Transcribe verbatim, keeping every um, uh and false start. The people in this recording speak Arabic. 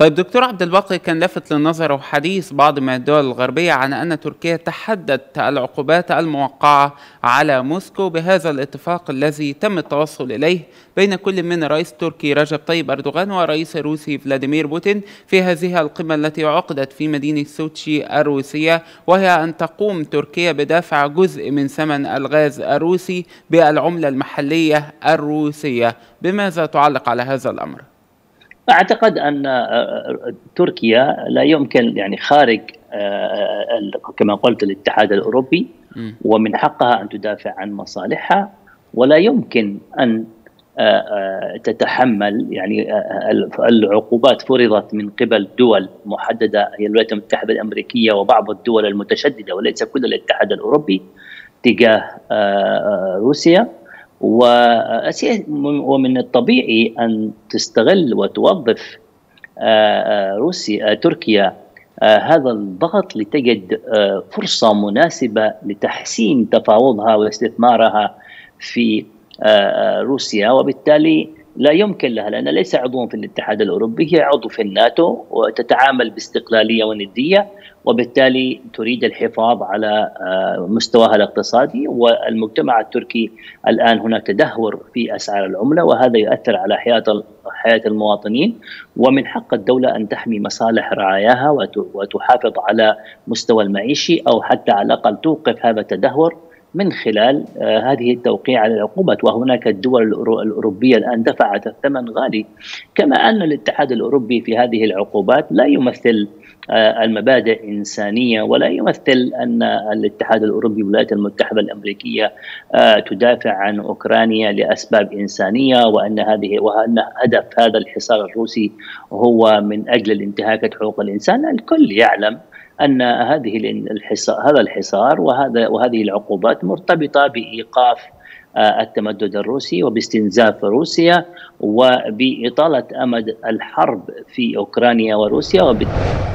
طيب دكتور عبد الباقي، كان لافت للنظر وحديث بعض من الدول الغربية عن أن تركيا تحدت العقوبات الموقعة على موسكو بهذا الاتفاق الذي تم التوصل إليه بين كل من الرئيس التركي رجب طيب أردوغان والرئيس الروسي فلاديمير بوتين في هذه القمة التي عقدت في مدينة سوتشي الروسية، وهي أن تقوم تركيا بدفع جزء من ثمن الغاز الروسي بالعملة المحلية الروسية. بماذا تعلق على هذا الأمر؟ أعتقد أن تركيا لا يمكن يعني خارج كما قلت الاتحاد الأوروبي، ومن حقها أن تدافع عن مصالحها، ولا يمكن أن تتحمل يعني العقوبات فرضت من قبل دول محددة هي الولايات المتحدة الأمريكية وبعض الدول المتشددة وليس كل الاتحاد الأوروبي تجاه روسيا. ومن الطبيعي أن تستغل وتوظف روسيا تركيا هذا الضغط لتجد فرصة مناسبة لتحسين تفاوضها واستثمارها في روسيا، وبالتالي لا يمكن لها، لأنها ليس عضوا في الاتحاد الأوروبي، هي عضو في الناتو وتتعامل باستقلالية وندية، وبالتالي تريد الحفاظ على مستواها الاقتصادي. والمجتمع التركي الآن هناك تدهور في أسعار العملة، وهذا يؤثر على حياة حياة المواطنين، ومن حق الدولة أن تحمي مصالح رعاياها وتحافظ على مستوى المعيشي، أو حتى على الأقل توقف هذا التدهور من خلال هذه التوقيع على العقوبات. وهناك الدول الأوروبية الآن دفعت الثمن غالي، كما أن الاتحاد الأوروبي في هذه العقوبات لا يمثل المبادئ إنسانية، ولا يمثل أن الاتحاد الأوروبي والولايات المتحدة الأمريكية تدافع عن أوكرانيا لأسباب إنسانية، وأن هذه وأن هدف هذا الحصار الروسي هو من أجل الانتهاك حقوق الإنسان. الكل يعلم أن هذه الحصار هذا الحصار وهذا وهذه العقوبات مرتبطة بإيقاف التمدد الروسي وباستنزاف روسيا وبإطالة أمد الحرب في أوكرانيا وروسيا. وبالتالي